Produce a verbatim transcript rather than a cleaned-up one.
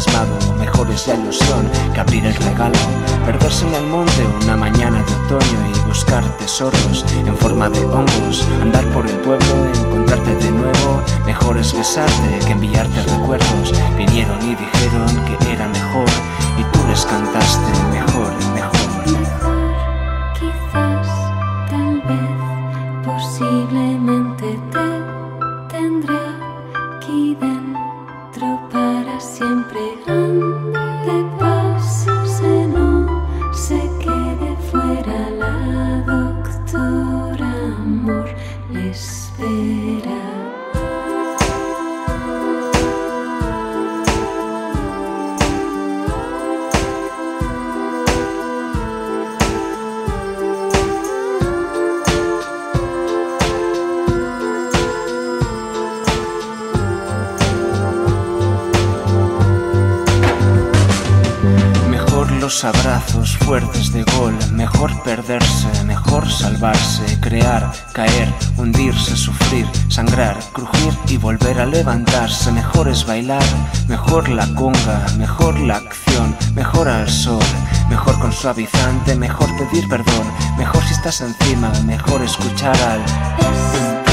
ensimismado. Mejor es la ilusión que abrir el regalo. Perderse en el monte una mañana de otoño y buscar tesoros en forma de hongos. Andar por el pueblo, encontrarte de nuevo. Mejor es besarte que enviarte recuerdos. Vinieron y dijeron que era mejor y tú les cantaste mejor, mejor. Mejor, quizás, tal vez, posiblemente te tendré aquí dentro para siempre. Ande, pase, no se quede fuera. La doctora amor le espera. Los abrazos fuertes de gol, mejor perderse, mejor salvarse, crear, caer, hundirse, sufrir, sangrar, crujir y volver a levantarse. Mejor es bailar, mejor la conga, mejor la acción, mejor al sol, mejor con suavizante, mejor pedir perdón, mejor si estás encima, mejor escuchar al...